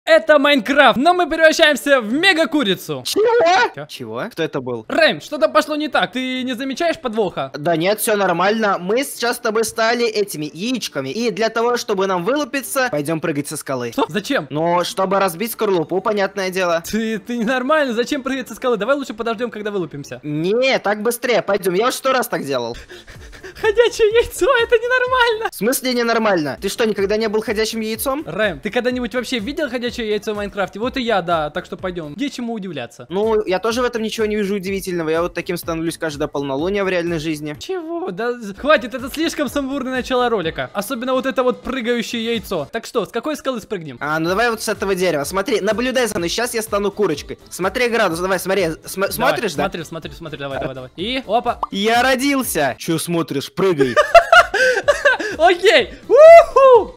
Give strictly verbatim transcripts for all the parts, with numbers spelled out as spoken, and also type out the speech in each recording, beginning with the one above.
это Майнкрафт, но мы превращаемся в мега-курицу. Чего? Чё? Чего? Кто это был? Рэм, что-то пошло не так, ты не замечаешь подвоха? Да нет, все нормально. Мы сейчас с тобой стали этими яичками. И для того, чтобы нам вылупиться, пойдем прыгать со скалы. Что? Зачем? Ну, чтобы разбить скорлупу, понятное дело. Ты, ты ненормально, зачем прыгать со скалы? Давай лучше подождем, когда вылупимся. Не, так быстрее, пойдем. Я уже сто раз так делал. Ходячее яйцо, это ненормально. В смысле ненормально? Ты что, никогда не был ходячим яйцом? Рэм, ты когда-нибудь вообще видел ходячее яйцо в Майнкрафте? Вот и я, да, так что пойдем. Где чему удивляться? Ну, я тоже в этом ничего не вижу удивительного. Я вот таким становлюсь каждое полнолуние в реальной жизни. Чего? Да хватит, это слишком сумбурное начало ролика. Особенно вот это вот прыгающее яйцо. Так что, с какой скалы спрыгнем? А, ну давай вот с этого дерева. Смотри, наблюдай за мной. Сейчас я стану курочкой. Смотри градус, давай, смотри. См Давай, смотришь, да? Смотри, смотри, смотри, давай, давай, давай. И, опа. Я родился. Че смотришь? Прыгай. Окей. У-ху!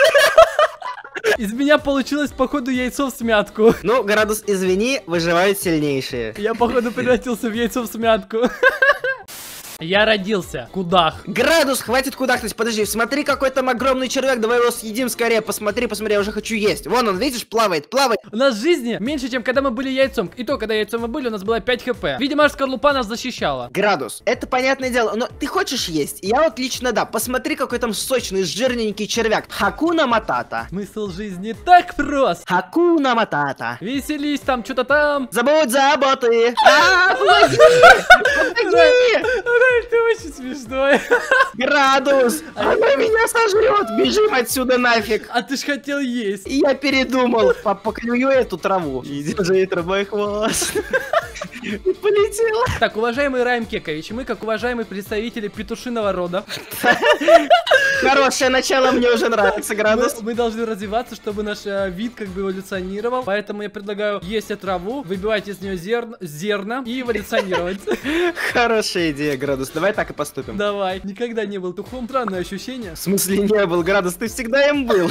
Из меня получилось, походу, яйцо в смятку. Ну, градус, извини, выживают сильнейшие. Я, походу, превратился в яйцо в смятку. Я родился. Кудах. Градус, хватит кудахнуть. Подожди, смотри, какой там огромный червяк. Давай его съедим скорее. Посмотри, посмотри, я уже хочу есть. Вон он, видишь, плавает, плавает. У нас жизни меньше, чем когда мы были яйцом. И то, когда яйцом мы были, у нас было пять хп. Видимо, аж скорлупа нас защищала. Градус, это понятное дело, но ты хочешь есть? Я вот лично да. Посмотри, какой там сочный, жирненький червяк. Хакуна матата. Смысл жизни так прост. Хакуна матата. Веселись там, что-то там. Забудь заботы. А, помоги! Помоги! Ты очень смешной. Градус, она меня сожрет. Бежим отсюда нафиг. А ты ж хотел есть. И я передумал. Поклюю эту траву. Иди же, мой хвост. И полетела. Так, уважаемый Райм Кекович, мы, как уважаемые представители петушиного рода, хорошее начало, мне уже нравится, Градус. Мы, мы должны развиваться, чтобы наш э, вид как бы эволюционировал. Поэтому я предлагаю есть траву, выбивать из нее зерн, зерна и эволюционировать. Хорошая идея, Градус. Давай так и поступим. Давай. Никогда не был тухом. Странное ощущение. В смысле не был, Градус? Ты всегда им был.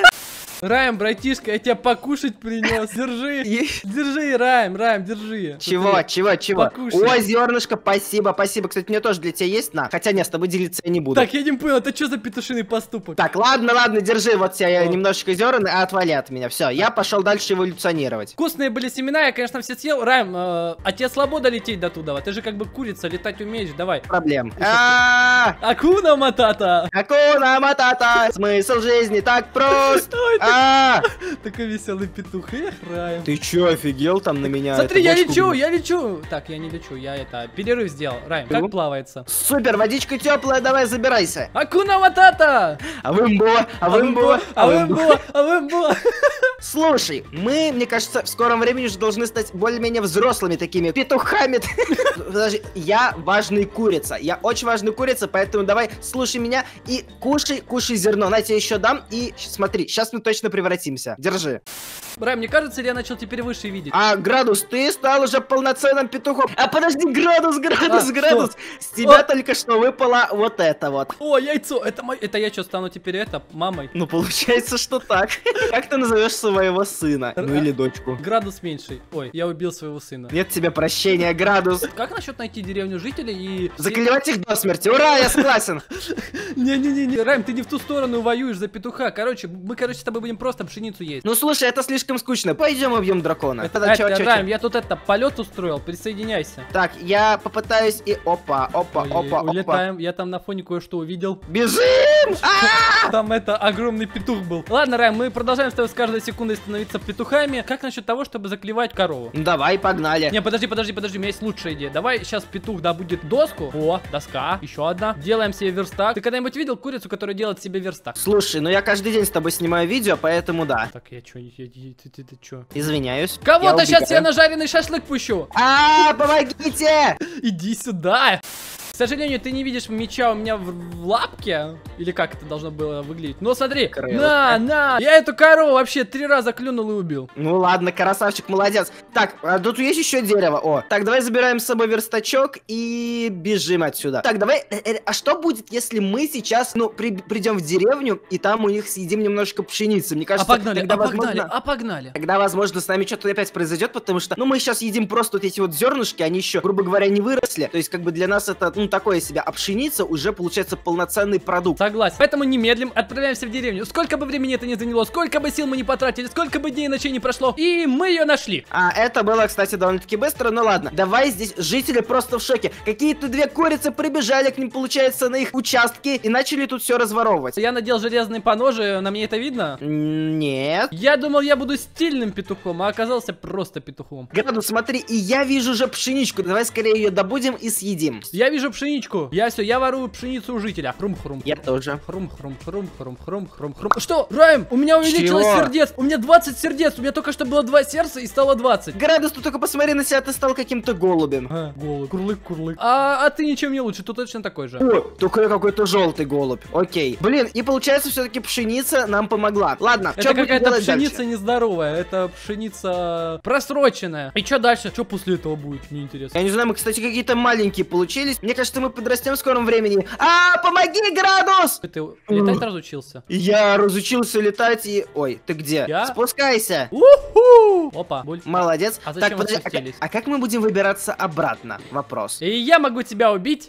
Райм, братишка, я тебя покушать принес. Держи. Держи, Райм, Райм, держи. Чего, Смотри. чего, чего? Покушай. О, зернышко, спасибо, спасибо. Кстати, мне тоже для тебя есть, на. Хотя нет, с тобой делиться я не буду. Так, я не понял, это что за петушиный поступок? Так, ладно, ладно, держи вот тебя О. немножечко зерен, а отвали от меня. Все, я пошел дальше эволюционировать. Вкусные были семена, я, конечно, все съел. Райм, э, а тебе слабо долететь до туда? Ты же как бы курица, летать умеешь, давай. Проблем. А, Акуна Матата! Акуна Матата! Смысл жизни так прост! Ой, так- А, Такой веселый петух, эх, Райм. ты чё, офигел там на меня? Смотри, эту я бочку лечу, гнул? я лечу. Так, я не лечу, я это, перерыв сделал. Райм, Ну? как плавается? Супер, водичка теплая, давай забирайся. Акуна Матата! А вымбо, а вымбо, а вымбо, а вымбо. Слушай, мы, мне кажется, в скором времени уже должны стать более-менее взрослыми такими петухами. Подожди, я важный курица. Я очень важный курица, поэтому давай слушай меня и кушай, кушай зерно. На, я тебе еще дам. И смотри, сейчас мы точно превратимся. Держи. Райм, мне кажется, я начал теперь выше видеть. А, Градус, ты стал уже полноценным петухом. А, подожди, Градус, Градус, А, Градус. что? С тебя О. только что выпало вот это вот. О, яйцо, это мой, это я что, стану теперь это, мамой? Ну, получается, что так. Как ты назовешь своего сына? Ну, или дочку. Градус меньший. Ой, я убил своего сына. Нет тебе прощения, Градус. Как насчет найти деревню жителей и... Заклевать их до смерти. Ура, я согласен. Не-не-не, Райм, ты не в ту сторону воюешь за петуха. Короче, мы, короче, с тобой будем просто пшеницу есть. Ну, слушай, это слишком скучно. Пойдем убьем дракона. Это, Тогда чё, это, чё, чё? Райм, я тут это, полет устроил, присоединяйся. Так, я попытаюсь и... Опа, опа, Ой, опа, опа. улетаем, я там на фоне кое-что увидел. Бежим! А! Там это, огромный петух был. Ладно, Райм, мы продолжаем с тобой с каждой секундой становиться петухами. Как насчет того, чтобы заклевать корову? Ну, давай, погнали. Не, подожди, подожди, подожди, у меня есть лучшая идея. Давай сейчас петух добудет доску. О, доска, еще одна. Делаем себе верстак. Ты когда-нибудь видел курицу, которая делает себе верстак? Слушай, ну я каждый день с тобой снимаю видео, поэтому да. Так, я чё, я, я, ты, ты, ты чё? Извиняюсь. Кого-то Я сейчас убегаю. я на жареный шашлык пущу. А, помогите! Иди сюда. К сожалению, ты не видишь меча у меня в, в лапке. Или как это должно было выглядеть? Но смотри, Крылышко. на, на. Я эту корову вообще три раза клюнул и убил. Ну ладно, красавчик, молодец. Так, а тут есть еще дерево. О, так, давай забираем с собой верстачок и бежим отсюда. Так, давай, э, э, а что будет, если мы сейчас, ну, при, придем в деревню и там у них съедим немножко пшеницы? Мне А кажется, погнали, тогда, а погнали, возможно, а погнали. тогда, возможно, с нами что-то опять произойдет, потому что, ну, мы сейчас едим просто вот эти вот зернышки, они еще, грубо говоря, не выросли. То есть, как бы для нас это, ну, ну, такое себе, а пшеница уже получается полноценный продукт. Согласен. Поэтому немедлим отправляемся в деревню. Сколько бы времени это не заняло, сколько бы сил мы не потратили, сколько бы дней и ночей не прошло, и мы ее нашли. А это было, кстати, довольно-таки быстро, но ладно. Давай, здесь жители просто в шоке. Какие-то две курицы прибежали к ним, получается, на их участки и начали тут все разворовывать. Я надел железные поножи, на мне это видно? Нет. Я думал, я буду стильным петухом, а оказался просто петухом. Градус, смотри, и я вижу уже пшеничку. Давай скорее ее добудем и съедим. Я вижу пшеничку. Я все, я ворую пшеницу у жителя. Хрум-хрум. Я тоже. Хрум-хрум-хрум-хрум-хрум-хрум. Что? Райм, у меня увеличилось Чего? сердец. У меня двадцать сердец. У меня только что было два сердца и стало двадцать. Градус, ты только посмотри на себя, ты стал каким-то голубем. А, голубь. Курлык-курлык. А, а ты ничем не лучше, тут точно такой же. О, только какой-то желтый голубь. Окей. Блин, и получается, все-таки пшеница нам помогла. Ладно, Это что будем какая-то делать пшеница дальше? нездоровая. Это пшеница просроченная. И что дальше? Что после этого будет? Мне интересно. Я не знаю, мы, кстати, какие-то маленькие получились. Мне кажется, мы подрастем в скором времени. А, помоги, Градус! Ты летать разучился? Я разучился летать и... Ой, ты где? Я? Спускайся. Уху! Опа. боль. Молодец. А зачем вы подожди, а, как- спустились? а как мы будем выбираться обратно? Вопрос. И я могу тебя убить?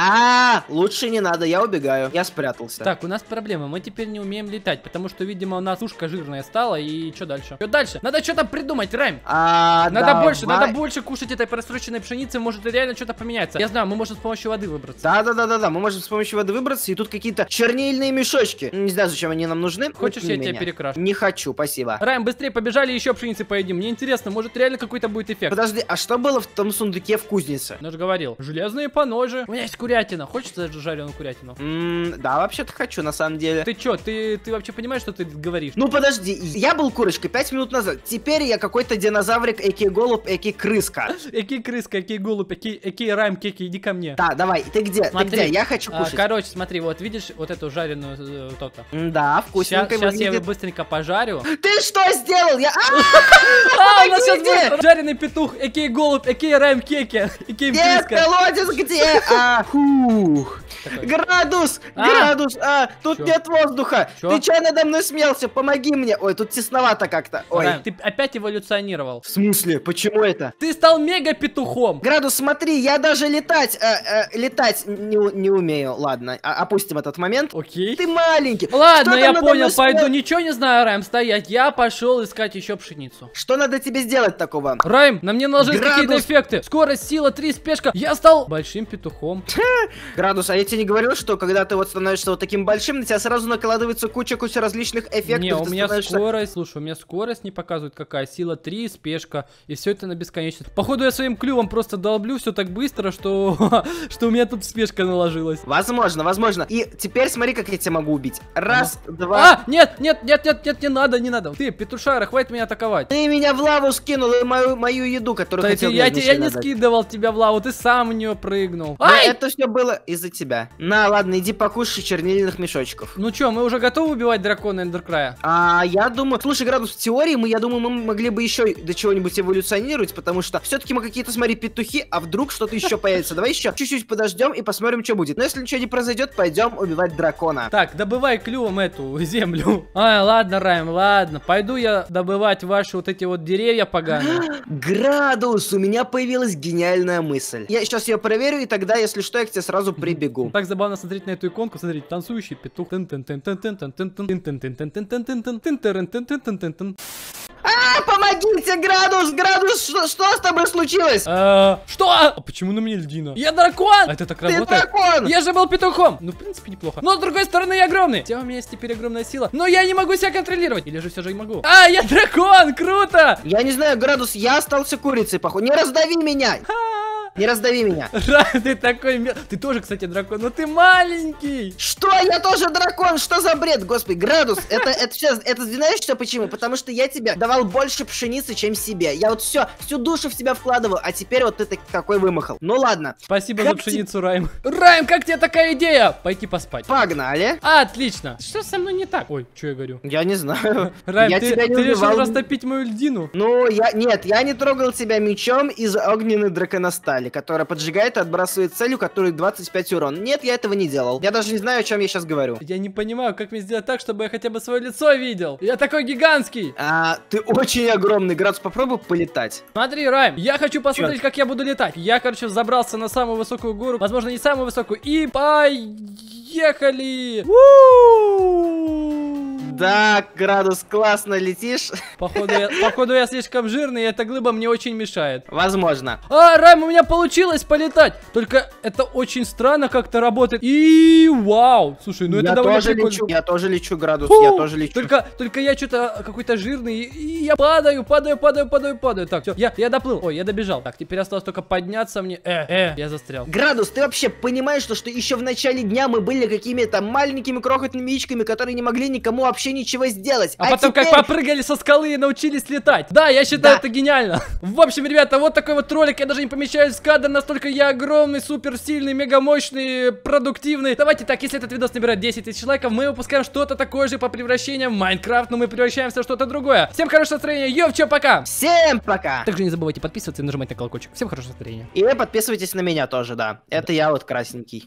А, лучше не надо, я убегаю. Я спрятался. Так, у нас проблема, мы теперь не умеем летать, потому что, видимо, у нас ушко жирное стало, и что дальше? Что дальше? Надо что-то придумать, Райм! А, Надо давай. больше, надо больше кушать этой просроченной пшеницы, может реально что-то поменяться. Я знаю, мы можем с помощью воды выбраться. Да-да-да-да-да, мы можем с помощью воды выбраться, и тут какие-то чернильные мешочки. Не знаю, зачем они нам нужны. Хочешь, но тем я не тебя менее. перекрашу? Не хочу, спасибо. Райм, быстрее побежали, еще пшеницы поедим. Мне интересно, может реально какой-то будет эффект. Подожди, а что было в том сундуке в кузнице? Я же говорил, железные поножи. У меня есть курятина, хочешь жареную курятину? М, да, вообще-то хочу, на самом деле. Ты чё, ты, ты вообще понимаешь, что ты говоришь? Ну подожди, я был курочкой пять минут назад. Теперь я какой-то динозаврик, эки голубь, эки крыска. Эки крыска, эки голубь, эки, эки Райм, кеки, иди ко мне. Да, давай, ты где? Смотри, Ты где? Я хочу а, кушать. короче, смотри, вот видишь вот эту жареную э, то-то. М, Да, вкусненько Сейчас я выглядит. его быстренько пожарю. Ты что сделал? Я... А, у нас сейчас Помогите! будет жареный петух, экей голубь, экей Райм, кеки, экей Нет, крыска. колодец где? А, фух. Такой. Градус, А! градус, а, тут Чё? нет воздуха. Чё? Ты чё надо мной смелся? Помоги мне. Ой, тут тесновато как-то. Ой. Райм, ты опять эволюционировал. В смысле? Почему это? Ты стал мега-петухом. Градус, смотри, я даже летать, э, э, летать не, у- не умею. Ладно, а- опустим этот момент. Окей. Ты маленький. Ладно, Что я там надо понял, мной пойду. смел- Ничего не знаю, Райм, стоять. Я пошел искать еще пшеницу. Что надо тебе сделать такого? Райм, на мне наложились Градус. какие-то эффекты. Скорость, сила, три, спешка. Я стал большим петухом. Градус, а я тебе не говорил, что когда ты вот становишься вот таким большим, на тебя сразу накладывается куча-куча различных эффектов. Не, у ты меня становишься- скорость, слушай, у меня скорость не показывает какая. Сила три, спешка. И все это на бесконечность. Походу я своим клювом просто долблю все так быстро, что, что у меня тут спешка наложилась. Возможно, возможно. И теперь смотри, как я тебя могу убить. Раз, два. А, нет, нет, нет, нет, нет, не надо, не надо. Ты, петушара, хватит меня атаковать. Ты меня в лаву скинул и мою, мою еду, которую Да, хотел ты- я мне тебе я не изначально дать. скидывал тебя в лаву, ты сам в нее прыгнул. Но Ай! это все было из-за тебя. На, ладно, иди покушай чернильных мешочков. Ну чё, мы уже готовы убивать дракона Эндеркрая? А я думаю, слушай, Градус, в теории мы, я думаю, мы могли бы еще до чего-нибудь эволюционировать, потому что все-таки мы какие-то, смотри, петухи, а вдруг что-то еще появится. Давай еще чуть-чуть подождем и посмотрим, что будет. Но если ничего не произойдет, пойдем убивать дракона. Так, добывай клювом эту землю. Ай, ладно, Райм, ладно. Пойду я добывать ваши вот эти вот деревья поганые. Градус, у меня появилась гениальная мысль. Я сейчас ее проверю, и тогда, если что, я к тебе сразу прибегу. Так забавно смотреть на эту иконку. Смотрите, танцующий петух. А, помогите, Градус, Градус, что, что с тобой случилось? А, Что? А почему на мне льдина? Я дракон! А это так Ты работает? дракон! Я же был петухом! Ну, в принципе, неплохо. Но, с другой стороны, я огромный. Хотя у меня есть теперь огромная сила. Но я не могу себя контролировать. Или же все же и могу. А, я дракон! Круто! Я не знаю, Градус, я остался курицей, походу. Не раздави меня! Не раздави меня. Ра, ты такой... мел- Ты тоже, кстати, дракон, но ты маленький. Что? Я тоже дракон? Что за бред? Господи, Градус, это, это все, это знаешь что почему? Потому что я тебе давал больше пшеницы, чем себе. Я вот все, всю душу в тебя вкладывал, а теперь вот ты так- такой вымахал. Ну ладно, Спасибо Как за пшеницу, Райм. Райм, как тебе такая идея? Пойти поспать. погнали. Отлично. Что со мной не так? Ой, что я говорю? Я не знаю. Райм, я ты, тебя не ты решил убивал. растопить мою льдину? Ну, я... Нет, я не трогал тебя мечом из огненной драконостали. стали, которая поджигает и отбрасывает цель, у которой двадцать пять урон. Нет, я этого не делал. Я даже не знаю, о чем я сейчас говорю. Я не понимаю, как мне сделать так, чтобы я хотя бы свое лицо видел. Я такой гигантский. А, ты очень огромный, Градус, попробуй полетать. Смотри, Райм, я хочу посмотреть, как я буду летать. Я, короче, забрался на самую высокую гору, возможно, не самую высокую, и поехали! Да, Градус, классно летишь. Походу я, походу я слишком жирный, и эта глыба мне очень мешает. Возможно. А, Райм, у меня получилось полетать. Только это очень странно как-то работает. И вау. Слушай, ну я это довольно тоже прикольно. лечу, я тоже лечу, Градус, Фу! я тоже лечу. Только, только я что-то какой-то жирный, и я падаю, падаю, падаю, падаю, падаю. Так, все, я, я доплыл. Ой, я добежал. Так, теперь осталось только подняться мне. Э, э, я застрял. Градус, ты вообще понимаешь, что, что еще в начале дня мы были какими-то маленькими крохотными яичками, которые не могли никому вообще ничего сделать. А, А потом теперь... как попрыгали со скалы и научились летать. Да, я считаю Да. это гениально. В общем, ребята, вот такой вот ролик. Я даже не помещаюсь в кадр, настолько я огромный, супер сильный, мега мощный, продуктивный. Давайте так, если этот видос набирает десять тысяч лайков, мы выпускаем что-то такое же по превращениям в Майнкрафт, но мы превращаемся в что-то другое. Всем хорошего настроения, йоу, чё, пока. Всем пока! Также не забывайте подписываться и нажимать на колокольчик. Всем хорошего настроения. И подписывайтесь на меня тоже, да. Это я вот красненький.